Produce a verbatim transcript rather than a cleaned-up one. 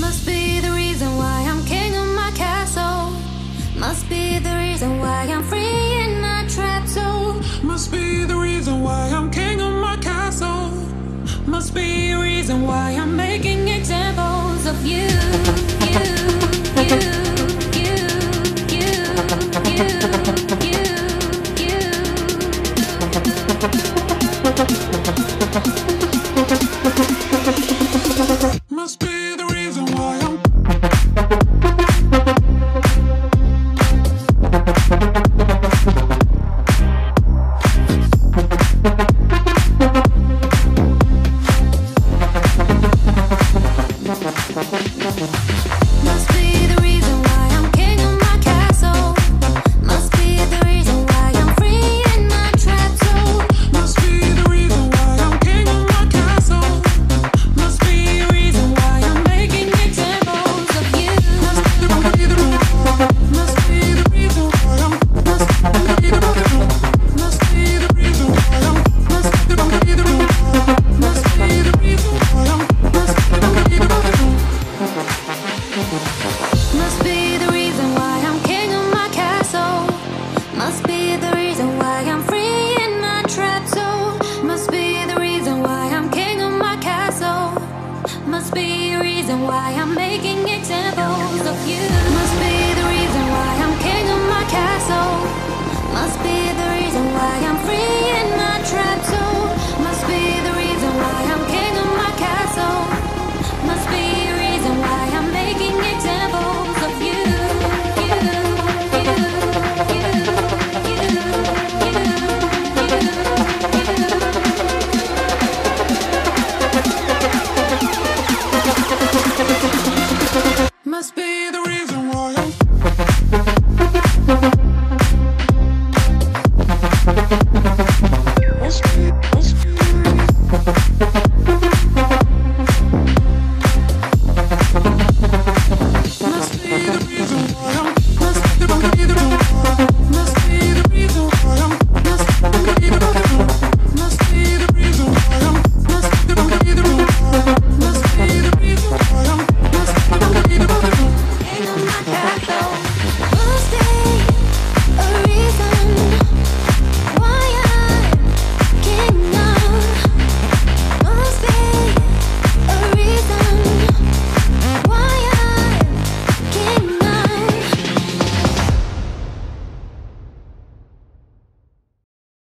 Must be the reason why I'm king of my castle. Must be the reason why I'm free in my trap soul. Must be the reason why I'm king of my castle. Must be a reason why I'm making examples of you, you, you, you, you, you, you, you. Must be the reason why I'm Must be the reason why I'm king of my castle. Must be the reason why I'm free in my trap soul. Must be the reason why I'm king of my castle. Must be a reason why I'm making examples of you. Must be the reason Must be the reason why I'm must be the reason must be the reason why I'm must be the reason must be the reason why I'm must be the reason Must be the reason why I'm king of my castle. Must be the reason why I'm free in my trap soul. Must be the reason why I'm king of my castle. Must be a reason why I'm making examples of you. Must be the reason why I'm king of my castle. Must be the reason why I'm free in my trap soul. Must be the reason why I'm